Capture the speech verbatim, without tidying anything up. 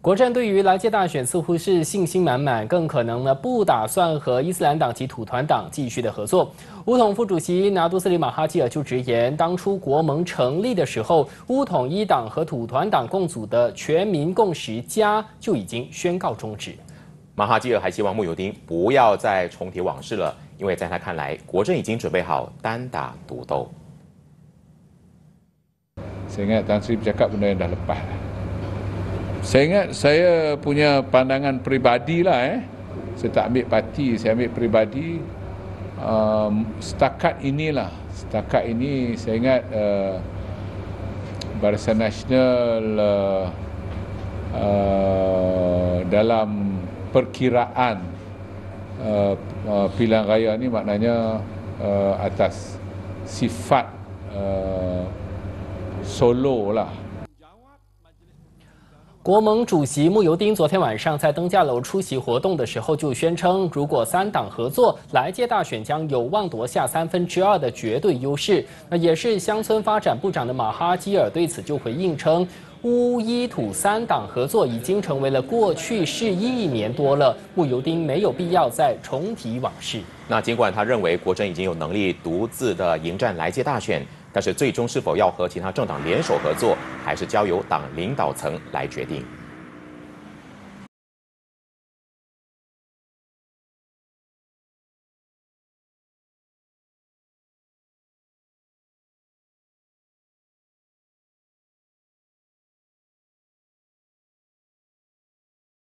国阵对于来届大选似乎是信心满满，更可能呢不打算和伊斯兰党及土团党继续的合作。乌统副主席拿督斯里马哈基尔就直言，当初国盟成立的时候，乌统一党和土团党共组的全民共识家就已经宣告终止。 马哈基尔还希望慕尤丁不要再重提往事了，因为在他看来，国阵已经准备好单打独斗。 Saya ingat Tan Sri bercakap benda yang dah lepas. Saya ingat saya punya pandangan peribadi lah eh. Saya tak ambil parti, saya ambil peribadi. Um, setakat inilah, setakat ini saya ingat uh, Barisan Nasional uh, uh, dalam perkiraan uh, uh, pilihan raya ni maknanya uh, atas sifat uh, solo lah. 国盟主席慕尤丁昨天晚上在登驾楼出席活动的时候就宣称，如果三党合作，来届大选将有望夺下三分之二的绝对优势。那也是乡村发展部长的马哈基尔对此就回应称，乌伊土三党合作已经成为了过去式一年多了，慕尤丁没有必要再重提往事。 那尽管他认为国阵已经有能力独自的迎战来届大选，但是最终是否要和其他政党联手合作，还是交由党领导层来决定。